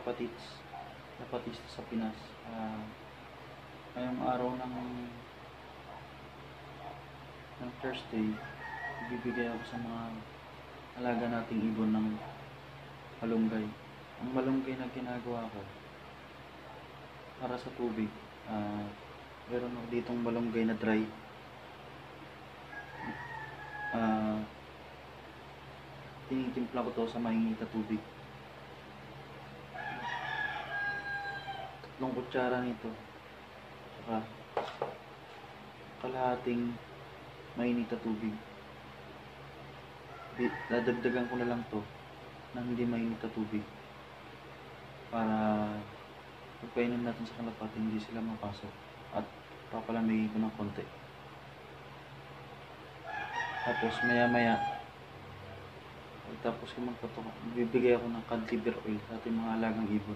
kalapatista sa Pinas. Ngayong araw ng Thursday, ibibigay ako sa mga alaga nating ibon ng malunggay. Ang malunggay na ginagawa ko para sa tubig, meron ako ditong malunggay na dry. Tinitimpla ko to sa mainit na tubig. 3 kutsara nito, saka kalahating mainit na tubig. Dadagdagan ko na lang to ng hindi mainit na tubig para pagpainom natin sa kalapati hindi sila mapasok, at papalamigin ko ng konti. Tapos maya tapos kung magpatok, bibigay ako ng cod liver oil sa ating mga alagang ibon.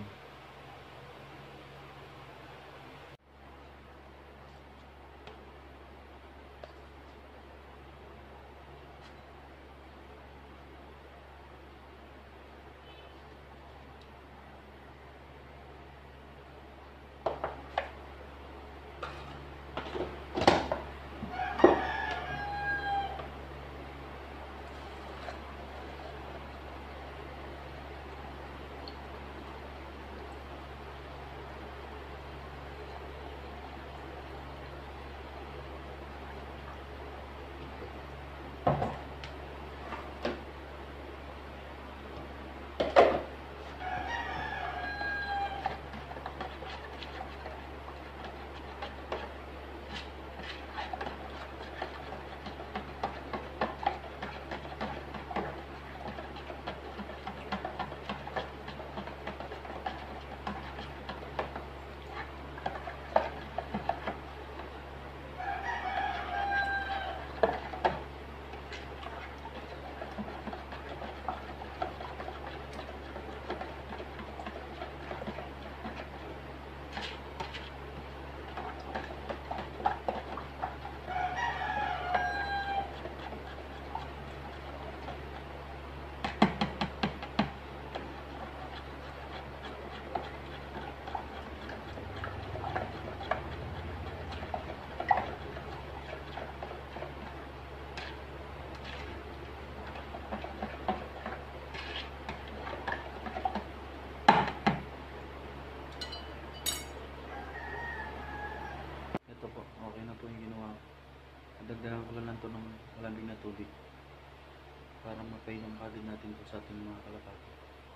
Okay na po yung ginawa ko. Dagdagan ko lang to ng malamig na tubig para mapainom kagad natin ito sa ating mga kalapati.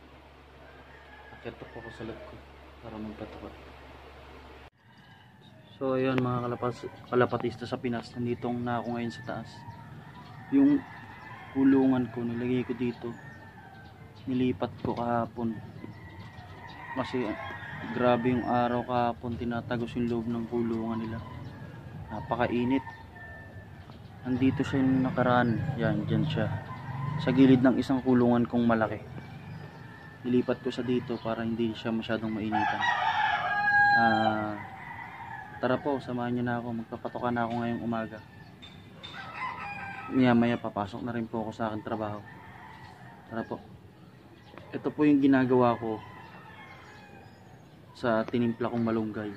Akyat po ako sa lab ko para magpatapat. So ayun mga kalapatista sa Pinas, nandito na ako ngayon sa taas. Yung kulungan ko nilagay ko dito, nilipat ko kahapon kasi grabe yung araw kahapon, tinatagos yung loob ng kulungan nila. Napakainit. Nandito siya yung nakaraan. Dyan siya sa gilid ng isang kulungan kong malaki. Nilipat ko sa dito para hindi siya masyadong mainitan. Tara po, samahan niyo na ako. Magpapatokan na ako ngayong umaga. Maya papasok na rin po ako sa aking trabaho. Tara po. Ito po yung ginagawa ko sa tinimpla kong malunggay.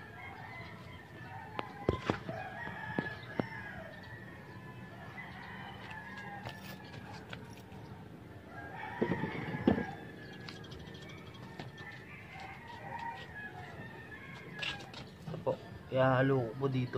Ito po, ihahalo ko po dito.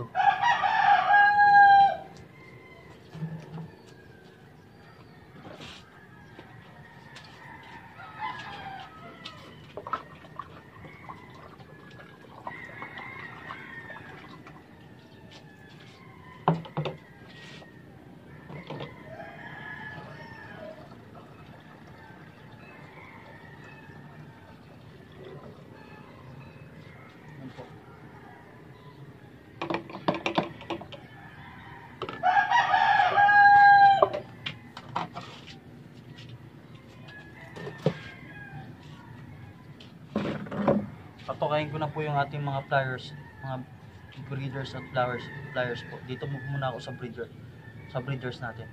Patokain ko na po yung ating mga pliers, mga breeders at pliers po. Dito muna ako sa breeders natin.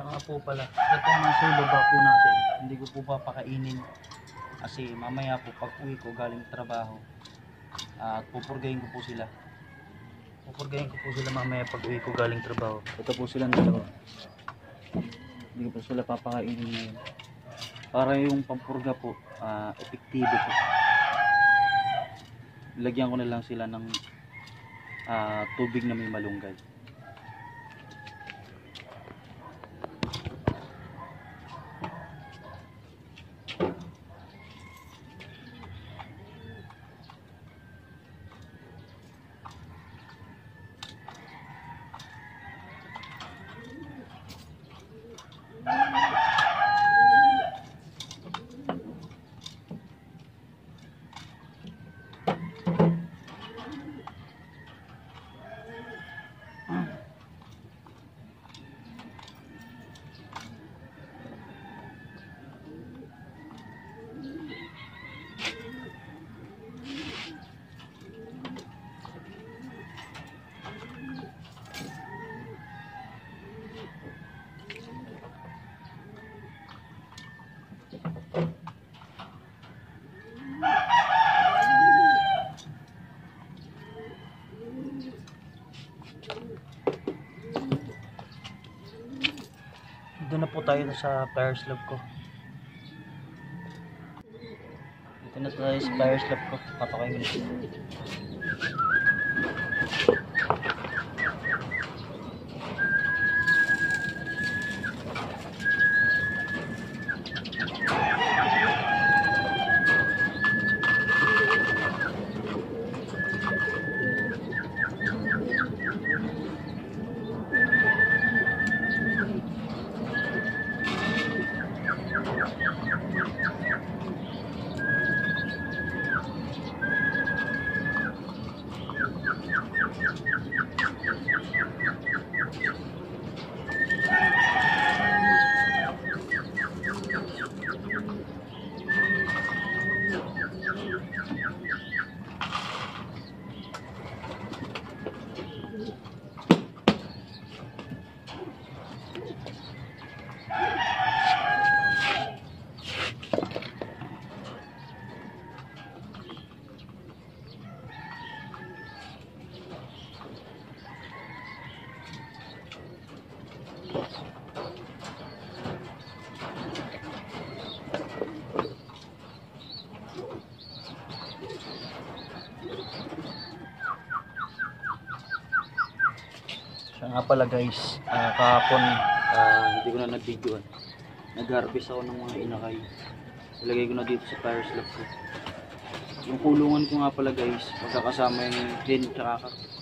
nga po pala, itong nasa baba po natin, hindi ko po papakainin kasi mamaya po pag uwi ko galing trabaho at pupurgayin ko po sila. Pupurgayin ko po sila mamaya pag uwi ko galing trabaho. Ito po silang dalawa. Hindi ko po sila papakainin ngayon. Para yung pampurga po, epektibo po. Lagyan ko na lang sila ng tubig na may malunggay. Doon na po tayo sa fire slab ko. Dito na tayo sa fire slab ko. Papakain ko na. Siya nga pala guys, kahapon hindi ko na nag-videoan. Nag-harvest ako ng mga inakay. Ilagay ko na dito sa fire slab ko. Yung kulungan ko nga pala guys, magkakasama yung hen tsaka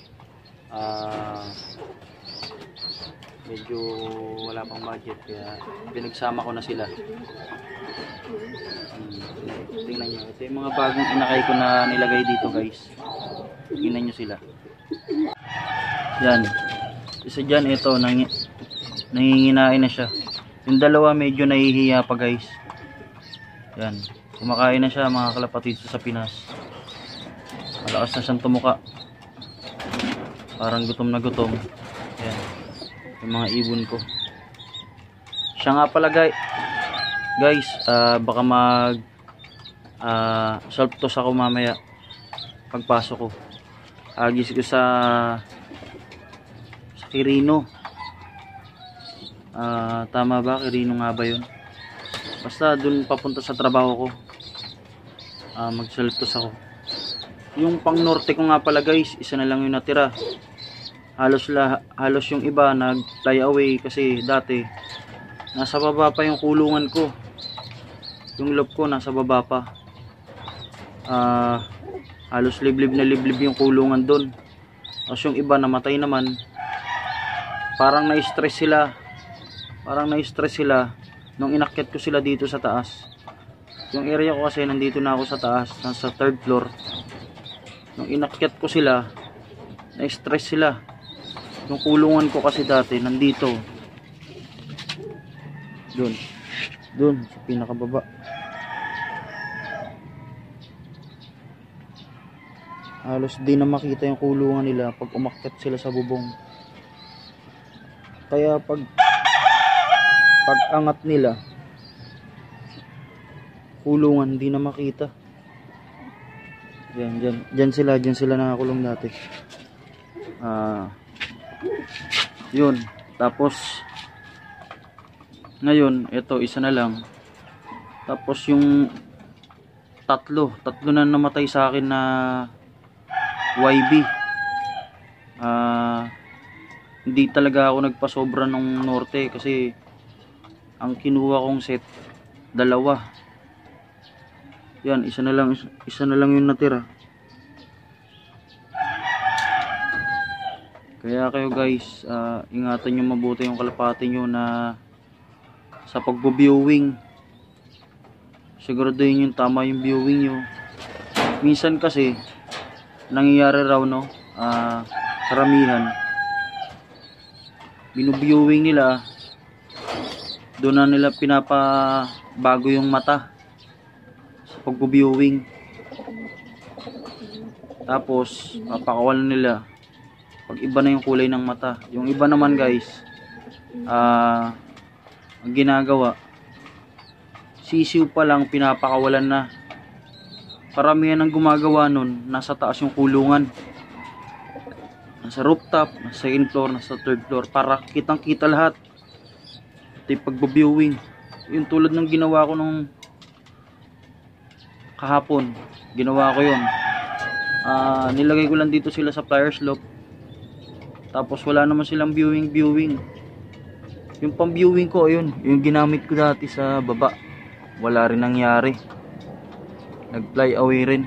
medyo wala pang budget kaya pinagsama ko na sila. Tingnan nyo, ito yung mga bagong inakay ko na nilagay dito guys. Tingnan nyo sila. Yan. Isa dyan, ito, nanginginain na siya. Yung dalawa medyo nahihiya pa guys. Yan. Kumakain na siya mga kalapatid sa Pinas. Malakas na siyang tumuka. Parang gutom na gutom. Yan. Yung mga ibon ko. Siya nga pala guys, baka mag self toss ako mamaya pagpasok ko. Agis ko sa Quirino. Tama ba? Quirino nga ba yun? Basta dun papunta sa trabaho ko. Mag self toss ako. Yung pang norte ko nga pala guys, isa na lang yung natira. Halos yung iba nag fly away kasi dati nasa baba pa yung kulungan ko. Yung loob ko nasa baba pa. Halos liblib na liblib yung kulungan doon. Tapos yung iba namatay naman. Parang na-stress sila nung inakyat ko sila dito sa taas. Yung area ko kasi nandito na ako sa taas, nasa 3rd floor. Nung inakyat ko sila, na-stress sila. Yung kulungan ko kasi dati nandito. Doon sa pinakababa. Halos di na makita yung kulungan nila pag umakyat sila sa bubong. Kaya pag pag angat nila, kulungan hindi na makita. Diyan sila nakakulong dati. Yun. Tapos ngayon, ito isa na lang. Tapos yung tatlo na namatay sa akin na YB. Hindi talaga ako nagpasobra nung norte kasi ang kinuha kong set, 2. Yan, isa na lang yung natira. Kaya kayo guys, ingatan nyo mabuti yung kalapati nyo na sa pagbo-viewing. Siguraduhin yung tama yung viewing nyo. Minsan kasi nangyayari raw karamihan binu-viewing nila, doon na nila pinapabago yung mata sa pagbo-viewing. Tapos papakawalan nila pag iba na yung kulay ng mata. Yung iba naman guys, ang ginagawa, sisiw pa lang pinapakawalan na. Karamihan ng gumagawa nun, nasa taas yung kulungan, nasa rooftop, nasa second floor, nasa third floor, para kitang kita lahat. Ito yung pagbo-viewing. Yung tulad ng ginawa ko nung kahapon, ginawa ko yun. Nilagay ko lang dito sila sa flyer slope, tapos wala naman silang viewing. Yung pang viewing ko, yun, yung ginamit ko dati sa baba, wala rin nangyari, nag fly away rin.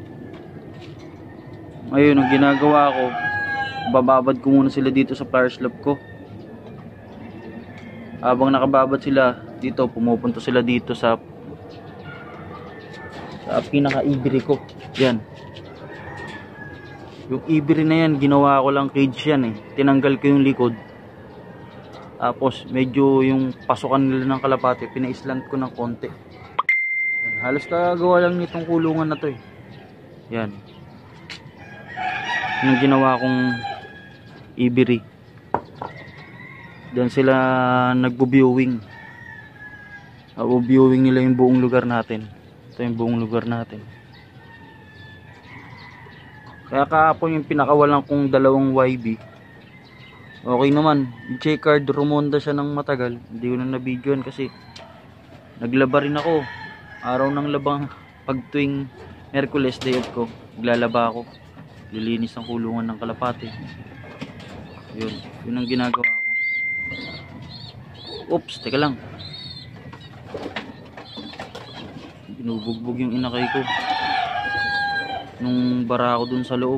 Ngayon ang ginagawa ko, bababad ko muna sila dito sa flyer slope ko. Habang nakababad sila dito, pumupunta sila dito sa pinaka-ibiri ko. Yan. Yung ibiri na yan, ginawa ko lang cage yan eh. Tinanggal ko yung likod. Tapos medyo yung pasukan nila ng kalapati, pina-slant ko ng konti. Yan. Halos kagawa lang nitong kulungan na to eh. Yan. Yung ginawa kong ibiri. Diyan sila nagbo-viewing. Viewing nila yung buong lugar natin. Ito yung buong lugar natin. Kaya kahapon yung pinakawalan kong 2 YB, okay naman. Yung card, rumonda siya ng matagal. Hindi ko na na-videoan kasi naglaba rin ako. Araw ng labang, pag tuwing Merkules, day off ko, naglalaba ako. Lilinis ng kulungan ng kalapati. Yun ang ginagawa ko. Oops, teka lang. Binubugbog yung inakay ko nung bara ako dun sa loob.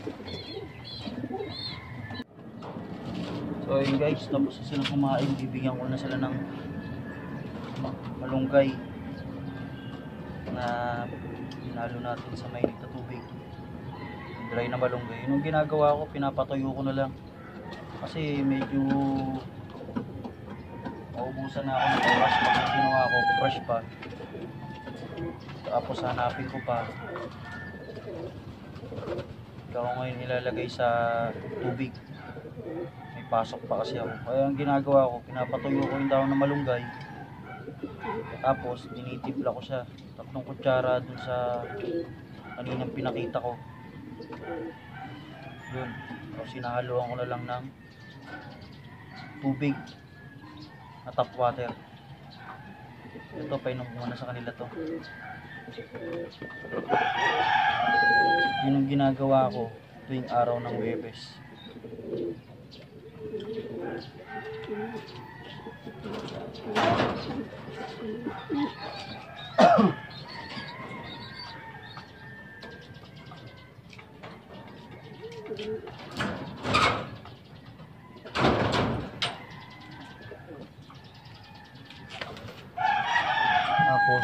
So ayun guys, tapos na silang kumain. Bibigyan ko na sila ng malunggay na hinalo natin sa mainit na tubig. Dry na malunggay. Yung ginagawa ko, pinapatuyo ko na lang kasi medyo maubusan na ako ng oras. Pag ginawa ko fresh pa, tapos hanapin ko pa, ikaw ngayon nilalagay sa tubig, may pasok pa kasi ako. Kaya ang ginagawa ko, pinapatuyo ko yung daon ng malunggay, tapos dinitimpla ko siya 3 kutsara dun sa kaninang pinakita ko. Yun, tapos sinahaluan ko na lang ng tubig na tap water. Ito, painom ko muna sa kanila to. Yun ang ginagawa ko tuwing araw ng Huwebes. Tapos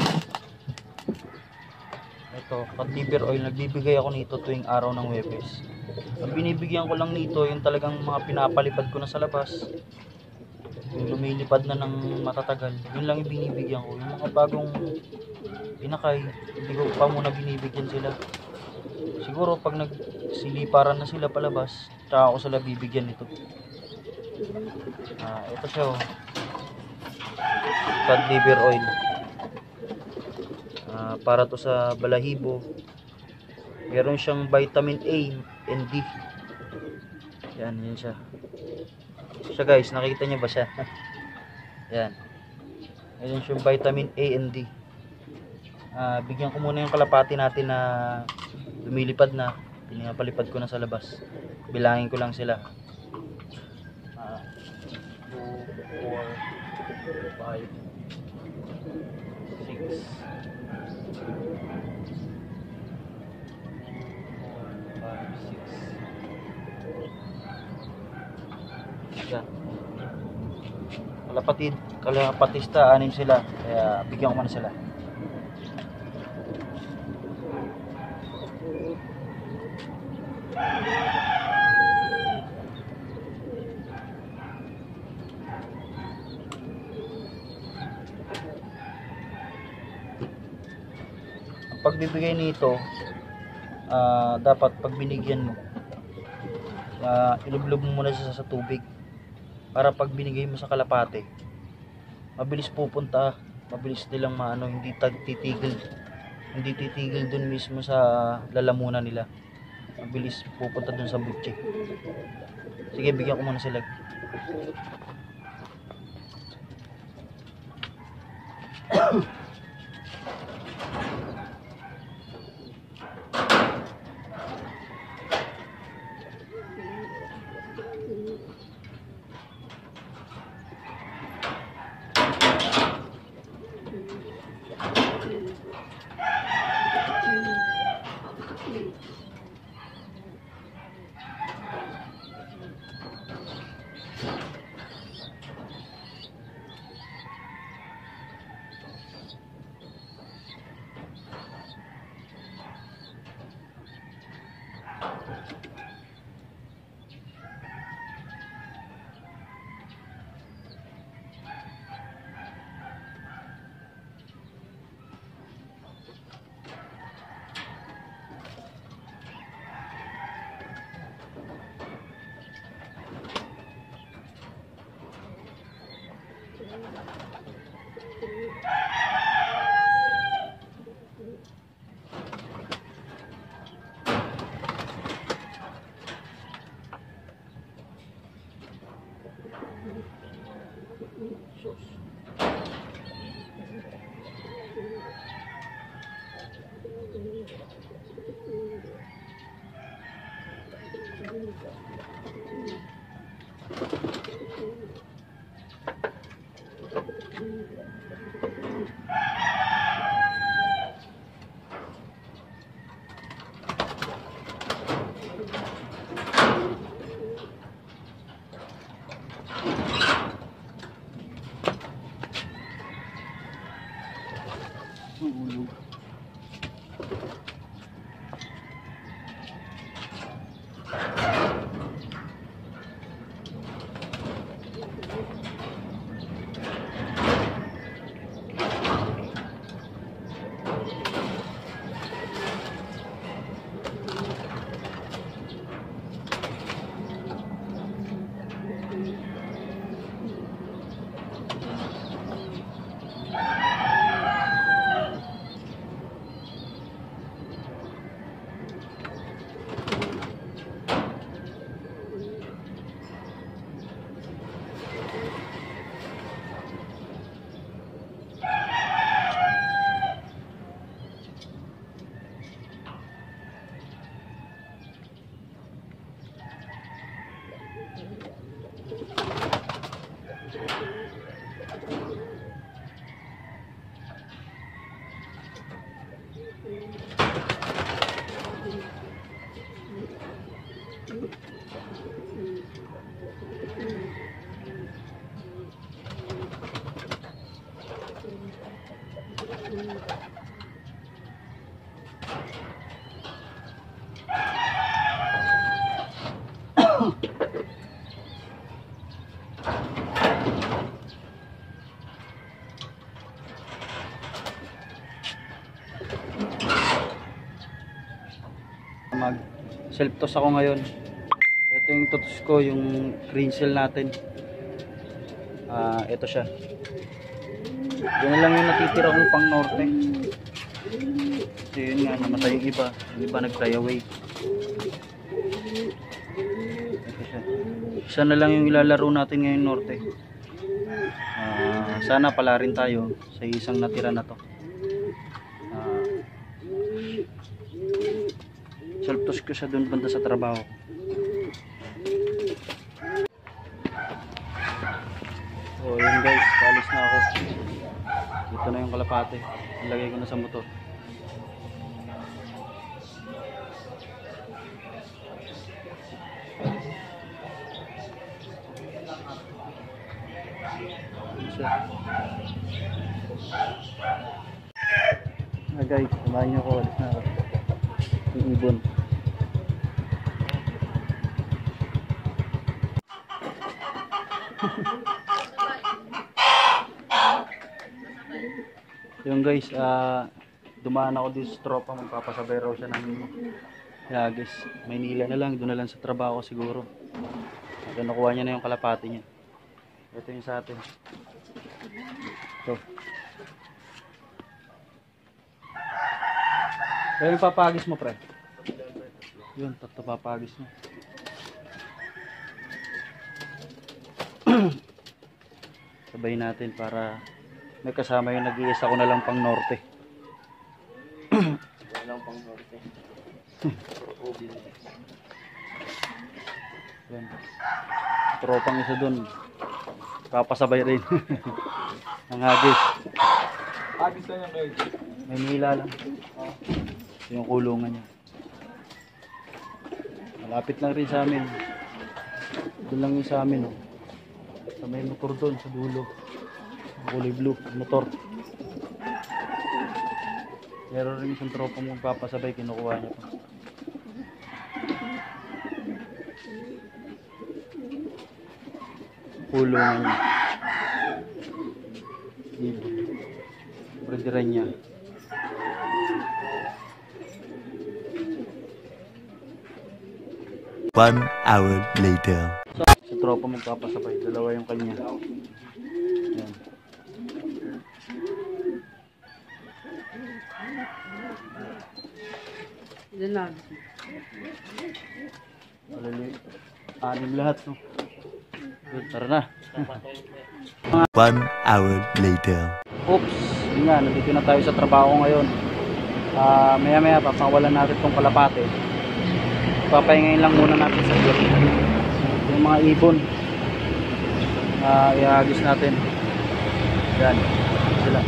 ito, Katiber oil, nagbibigay ako nito tuwing araw ng Huwebes. Ang binibigyan ko lang nito yung talagang mga pinapalipad ko na sa labas, yung lumilipad na ng matatagal, yun lang yung binibigyan ko. Yung mga bagong inakay, hindi ko pa muna binibigyan sila. Siguro pag nagsiliparan na sila palabas, tsaka ako sila bibigyan nito. Ito siya oh. cod liver oil. Para to sa balahibo. Meron siyang vitamin A and D. Yan siya. Siya guys, nakita niyo ba siya? Yan. Meron siyang vitamin A and D. Bigyan ko muna yung kalapati natin na lumilipad na. Pinapalipad ko na sa labas. Bilangin ko lang sila. 2, 4, 5, 6. Yan. Kalapatista, 6 sila. Kaya bigyan ko muna sila. Ang pagbibigay nito, dapat pag binigyan mo, ilublob mo muna siya sa tubig para pag binigay mo sa kalapate, mabilis pupunta, mabilis nilang maano, hindi titigil dun mismo sa lalamunan nila, mabilis pupunta dun sa butche. Sige, bigyan ko muna sila. Mag self toss ako ngayon. Ito yung toss ko, yung green seal natin. Ito siya. Yan na lang yung natitira kong pang norte. Kasi yun nga, namatay yung iba. Yung iba nag-fly away. Ito siya. Isa na lang yung ilalaro natin ngayon norte. Sana pala rin tayo sa isang natira na to. Saltos ko siya doon banda sa trabaho. So yun guys, alis na ako. Ito na yung kalapate. Ilagay ko na sa motor. Guys, samahan nyo ako. Alis na ako. Yung ibon. Yung guys, dumaan ako dito sa tropa, magpapasabay raw siya ng Yagis. Maynila na lang, doon na lang sa trabaho siguro. At nakuha niya na yung kalapati niya. Ito yung sa atin. Ito. Kaya yung papagis mo, pre. Yun, tatlo papagis mo. Sabay natin para may kasama yung nag-iisa ko na lang pang norte. Wala lang pang norte. Yan. Tropang isa dun. Papasabay rin. Ang hagis. Hagis na yan guys. May nila lang. Yung kulungan niya. Malapit lang rin sa amin. Doon lang yung sa amin. Oh. Sa may motor doon sa dulo. Kulay blue, motor. Meron rin isang tropa mong papasabay, kinukuha niya pa. Kulungan niya. Pwede niya. One hour later. So, sa tropa mong papasabay, dalawa yung kanya. Yan. Anim lahat, no? Good, tara na. One hour later. Oops, yun nga, nandito na tayo sa trabaho ngayon. Maya maya papawalan natin tong kalapate. Papahingayin lang muna natin sa iyo. Yung mga ibon, ihagis natin. Yan, sila.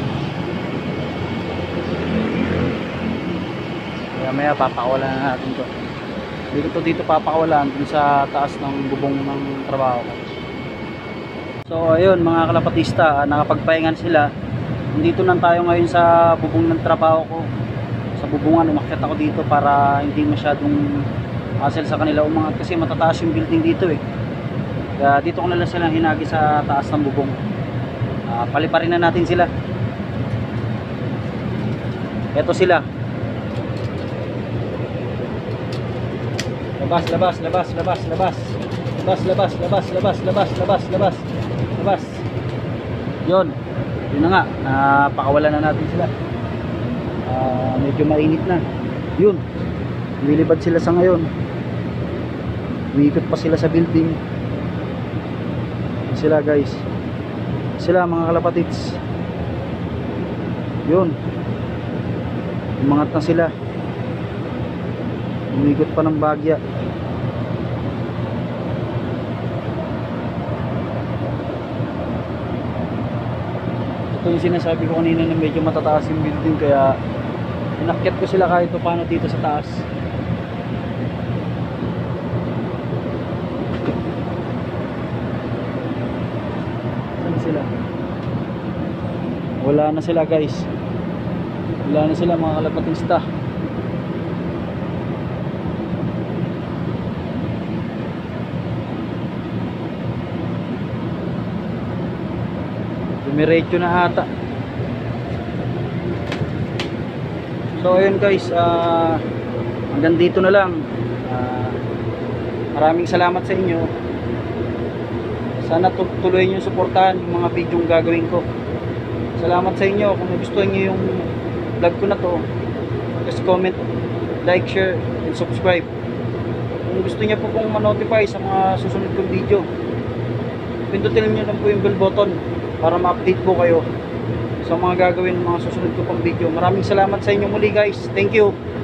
Maya maya papakawalan na natin to. Dito to dito papakawalan dun sa taas ng bubong ng trabaho ko. So ayun mga kalapatista, nakapagpahingan sila. Nandito lang tayo ngayon sa bubong ng trabaho ko. Sa bubungan, umakyat ako dito para hindi masyadong hassle sa kanila umangat kasi matataas yung building dito eh. Kaya dito ko na lang silang hinagi sa taas ng bubong. Paliparin na natin sila. Ito sila. Labas, labas, labas, labas, labas. Labas, labas, labas, labas, labas, labas, labas. Labas. Yun. Yun na nga. Pakawalan na natin sila. Medyo mainit na. Yun. Lumilipad sila sa ngayon. Umiikot pa sila sa building. Sila guys. Sila mga kalapatids. Yun. Umangat na sila. Umiikot pa ng bagya. Ito yung sinasabi ko kanina na medyo matataas yung building kaya inakyat ko sila kahit paano dito sa taas. Saan sila? Wala na sila guys. Wala na sila mga kalapatista. Dumiretso na ata. So ayun guys, hanggang dito na lang. Maraming salamat sa inyo. Sana tuloy nyo suportahan yung mga video gagawin ko. Salamat sa inyo. Kung nagustuhan nyo yung vlog ko na to, just comment, like, share, and subscribe. Kung gusto niya po pong ma-notify sa mga susunod kong video, pindutin nyo lang po yung bell button para ma-update po kayo sa mga gagawin mga susunod ko pang video. Maraming salamat sa inyo muli guys. Thank you.